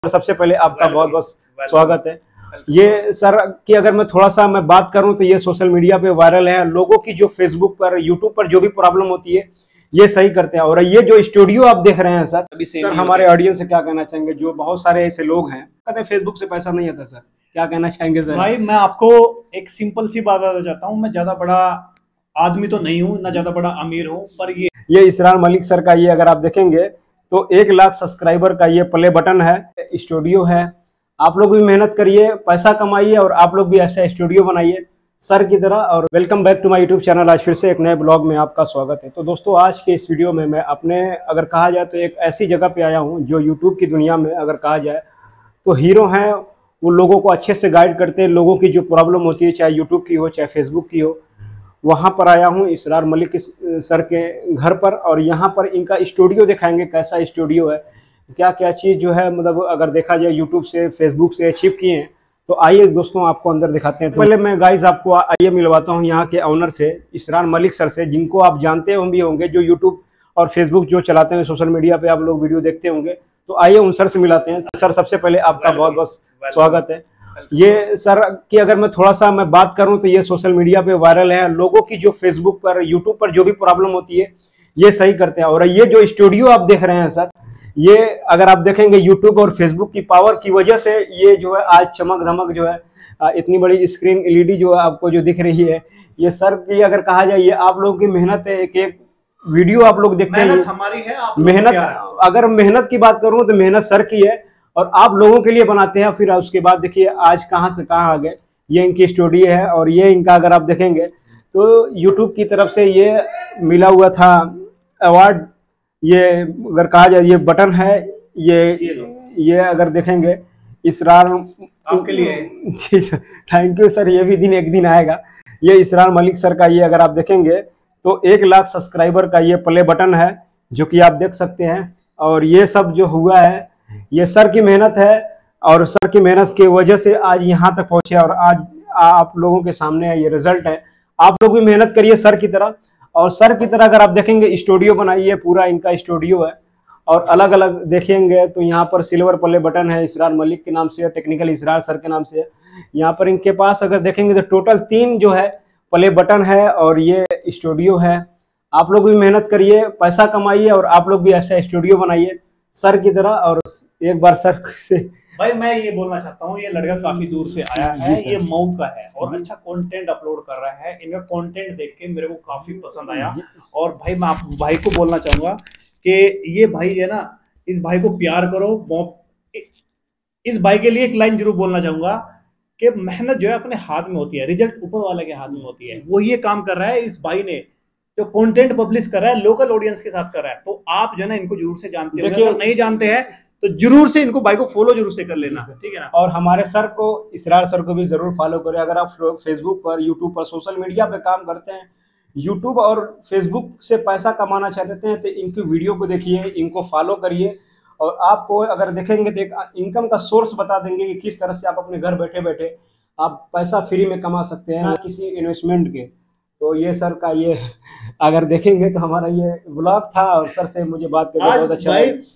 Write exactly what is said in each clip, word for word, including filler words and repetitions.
सबसे पहले आपका बहुत बहुत स्वागत है। ये सर की अगर मैं थोड़ा सा मैं बात करूं तो ये सोशल मीडिया पे वायरल है। लोगों की जो फेसबुक पर यूट्यूब पर जो भी प्रॉब्लम होती है ये सही करते हैं। और ये जो स्टूडियो आप देख रहे हैं सर, सर हमारे ऑडियंस से क्या कहना चाहेंगे? जो बहुत सारे ऐसे लोग हैं कहते हैं फेसबुक से पैसा नहीं आता, सर क्या कहना चाहेंगे? सर भाई मैं आपको एक सिंपल सी बात बताना चाहता हूँ। मैं ज्यादा बड़ा आदमी तो नहीं हूँ, ना ज्यादा बड़ा अमीर हूँ, पर ये ये इसरार मलिक सर का ये अगर आप देखेंगे तो एक लाख सब्सक्राइबर का ये प्ले बटन है, स्टूडियो है। आप लोग भी मेहनत करिए, पैसा कमाइए और आप लोग भी ऐसा स्टूडियो बनाइए सर की तरह। और welcome back to my YouTube channel. आज फिर से एक नए ब्लॉग में आपका स्वागत है। तो दोस्तों आज के इस वीडियो में मैं अपने अगर कहा जाए तो एक ऐसी जगह पे आया हूँ जो यूट्यूब की दुनिया में अगर कहा जाए तो हीरो हैं। वो लोगों को अच्छे से गाइड करते हैं। लोगों की जो प्रॉब्लम होती है चाहे यूट्यूब की हो चाहे फेसबुक की हो, वहाँ पर आया हूँ इसरार मलिक सर के घर पर। और यहाँ पर इनका स्टूडियो दिखाएंगे कैसा स्टूडियो है, क्या क्या चीज़ जो है मतलब अगर देखा जाए यूट्यूब से फेसबुक से अचीव किए हैं। तो आइए दोस्तों आपको अंदर दिखाते हैं। तो पहले मैं गाइज आपको आइए मिलवाता हूँ यहाँ के ऑनर से, इसरार मलिक सर से, जिनको आप जानते भी होंगे, जो यूट्यूब और फेसबुक जो चलाते हैं, सोशल मीडिया पे आप लोग वीडियो देखते होंगे। तो आइए उन सर से मिलाते हैं। सर सबसे पहले आपका बहुत बहुत स्वागत है। ये सर की अगर मैं थोड़ा सा मैं बात करूं तो ये सोशल मीडिया पे वायरल है। लोगों की जो फेसबुक पर यूट्यूब पर जो भी प्रॉब्लम होती है ये सही करते हैं। और ये जो स्टूडियो आप देख रहे हैं सर, ये अगर आप देखेंगे यूट्यूब और फेसबुक की पावर की वजह से ये जो है आज चमक धमक जो है इतनी बड़ी स्क्रीन एलईडी जो है आपको जो दिख रही है, ये सर की अगर कहा जाए ये आप लोगों की मेहनत है। एक एक वीडियो आप लोग देखते हैं, हमारी है, आप मेहनत। अगर मेहनत की बात करूं तो मेहनत सर की है और आप लोगों के लिए बनाते हैं। फिर उसके बाद देखिए आज कहां से कहां आ गए। ये इनकी स्टूडियो है और ये इनका अगर आप देखेंगे तो यूट्यूब की तरफ से ये मिला हुआ था अवार्ड। ये अगर कहा जाए ये बटन है, ये ये अगर देखेंगे इसरार आपके लिए। जी सर, थैंक यू सर। ये भी दिन एक दिन आएगा। ये इसरार मलिक सर का ये अगर आप देखेंगे तो एक लाख सब्सक्राइबर का ये प्ले बटन है जो कि आप देख सकते हैं। और ये सब जो हुआ है ये सर की मेहनत है और सर की मेहनत की वजह से आज यहाँ तक पहुंचे और आज आप लोगों के सामने ये रिजल्ट है। आप लोग भी मेहनत करिए सर की तरह। और सर की तरह अगर आप देखेंगे स्टूडियो बनाइए, पूरा इनका स्टूडियो है। और अलग अलग देखेंगे तो यहाँ पर सिल्वर प्ले बटन है इसरार मलिक के नाम से, टेक्निकल इसरार सर के नाम से। यहाँ पर इनके पास अगर देखेंगे तो टोटल तीन जो है प्ले बटन है और ये स्टूडियो है। आप लोग भी मेहनत करिए, पैसा कमाइए और आप लोग भी ऐसा स्टूडियो बनाइए सर की तरह। और एक बार सर से भाई मैं ये बोलना चाहता हूँ, ये लड़का काफी दूर से आया है, ये मऊ का है और अच्छा कंटेंट अपलोड कर रहा है। इनका कंटेंट देख के मेरे को काफी पसंद आया। और भाई मैं आप भाई को बोलना चाहूंगा कि ये भाई है ना, इस भाई को प्यार करो। इस भाई के लिए एक लाइन जरूर बोलना चाहूंगा कि मेहनत जो है अपने हाथ में होती है, रिजल्ट ऊपर वाले के हाथ में होती है। वो ये काम कर रहा है इस भाई ने, जो कंटेंट पब्लिश कर रहा है लोकल ऑडियंस के साथ कर रहा है। तो आप जो है ना इनको जरूर से जानते हैं, अगर नहीं जानते हैं तो जरूर से इनको भाई को फॉलो जरूर से कर लेना, ठीक है ना। और हमारे सर को, इसरार सर को भी जरूर फॉलो करें। अगर आप फेसबुक पर, यूट्यूब पर, सोशल मीडिया पे काम करते हैं, यूट्यूब और फेसबुक से पैसा कमाना चाहते हैं तो इनकी वीडियो को देखिए, इनको फॉलो करिए। और आपको अगर देखेंगे तो एक इनकम का सोर्स बता देंगे कि किस तरह से आप अपने घर बैठे बैठे आप पैसा फ्री में कमा सकते हैं किसी इन्वेस्टमेंट के। तो ये सर का ये अगर देखेंगे तो हमारा ये ब्लॉग था और सर से मुझे बात करके बहुत अच्छा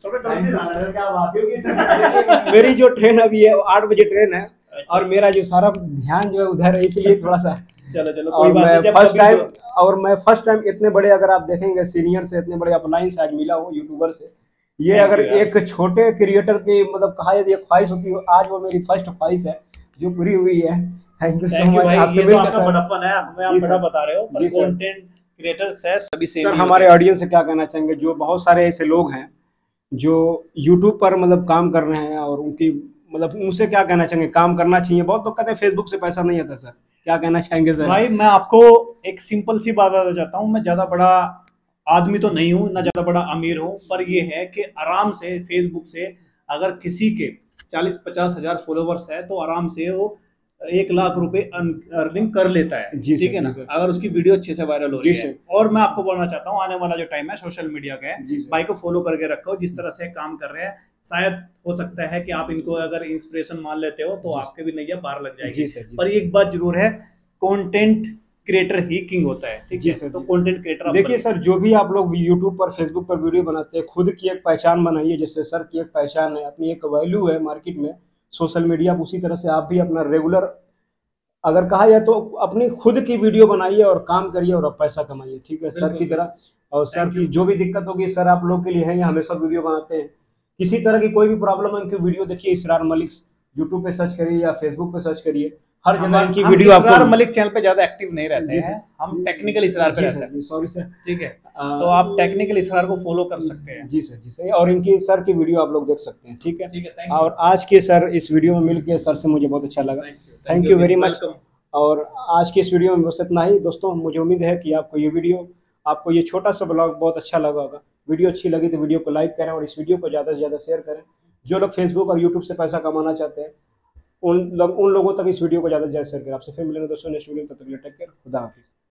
लगा। मेरी जो ट्रेन अभी है आठ बजे ट्रेन है और मेरा जो सारा ध्यान जो है उधर है, इसलिए थोड़ा सा चलो चलो कोई बात नहीं। फर्स्ट टाइम और मैं फर्स्ट टाइम इतने बड़े अगर आप देखेंगे सीनियर से इतने बड़े अपलाइन से आज मिला हूँ, यूट्यूबर से। ये अगर एक छोटे क्रिएटर की मतलब कहा जाए एक ख्वाहिश होती है, आज वो मेरी फर्स्ट ख्वाहिश है जो पूरी हुई है। Thank you so much. आपसे मिलकर सर बड़प्पन है, हमें आप बड़ा बता रहे हो, पर कंटेंट क्रिएटर्स है सभी से। सर हमारे ऑडियंस से क्या कहना चाहेंगे? जो बहुत सारे ऐसे लोग हैं जो यूट्यूब पर मतलब काम कर रहे हैं और उनकी मतलब उनसे क्या कहना चाहेंगे? काम करना चाहिए। बहुत लोग कहते हैं फेसबुक से पैसा नहीं आता, सर क्या कहना चाहेंगे? सर भाई मैं आपको एक सिंपल सी बात बताना चाहता हूँ। मैं ज्यादा बड़ा आदमी तो नहीं हूँ, ना ज्यादा बड़ा अमीर हूँ, पर यह है कि आराम से फेसबुक से अगर किसी के चालीस पचास हजार फॉलोवर्स है तो आराम से वो एक लाख रुपए अर्निंग कर लेता है, ठीक है ना, अगर उसकी वीडियो अच्छे से वायरल हो रही है। और मैं आपको बोलना चाहता हूँ आने वाला जो टाइम है सोशल मीडिया का है, भाई को फॉलो करके रखो। जिस तरह से काम कर रहे हैं शायद हो सकता है कि आप इनको अगर इंस्पिरेशन मान लेते हो तो आपके भी नैया पार लग जाएगी। पर एक बात जरूर है, कंटेंट क्रिएटर ही किंग होता है, ठीक जी है। सर, तो जी। कंटेंट क्रिएटर देखिए सर, जो भी आप लोग यूट्यूब पर, फेसबुक पर वीडियो बनाते हैं, खुद की एक पहचान बनाइए। जैसे सर की एक पहचान है, अपनी एक वैल्यू है मार्केट में, सोशल मीडिया पर, उसी तरह से आप भी अपना रेगुलर, अगर कहा जाए तो अपनी खुद की वीडियो बनाइए और काम करिए और आप पैसा कमाइए, ठीक है सर की तरह। और सर की जो भी दिक्कत होगी, सर आप लोग के लिए है, ये हमेशा वीडियो बनाते हैं। किसी तरह की कोई भी प्रॉब्लम है, इनकी वीडियो देखिए, इसरार मलिक यूट्यूब पे सर्च करिए या फेसबुक पे सर्च करिए, हर जगह इनकी हम वीडियो इसरार आपको। मलिक चैनल पे ज्यादा एक्टिव नहीं रहते जी हैं, सर, हम टेक्निकल इसरार पे जी रहते सर, हैं, सॉरी सर, ठीक है। आ, तो आप टेक्निकल इसरार को फॉलो कर सकते हैं। जी सर, जी सर, और इनकी सर की वीडियो आप लोग देख सकते हैं, ठीक है। ठीक है, thank you। और आज के सर इस वीडियो में मिलके सर से मुझे बहुत अच्छा लगा, थैंक यू वेरी मच। और आज की इस वीडियो में बस इतना ही दोस्तों। मुझे उम्मीद है कि आपको ये वीडियो, आपको ये छोटा सा ब्लॉग बहुत अच्छा लगा होगा। वीडियो अच्छी लगी तो वीडियो को लाइक करें और इस वीडियो को ज़्यादा से ज़्यादा शेयर करें। जो लोग फेसबुक और यूट्यूब से पैसा कमाना चाहते हैं, उन लोग उन लोगों तक इस वीडियो को ज़्यादा से ज़्यादा शेयर करें। आपसे फिर मिलेंगे दोस्तों नेक्स्ट वीडियो में, तब तक के लिए टेक केयर, खुदा हाफिज़।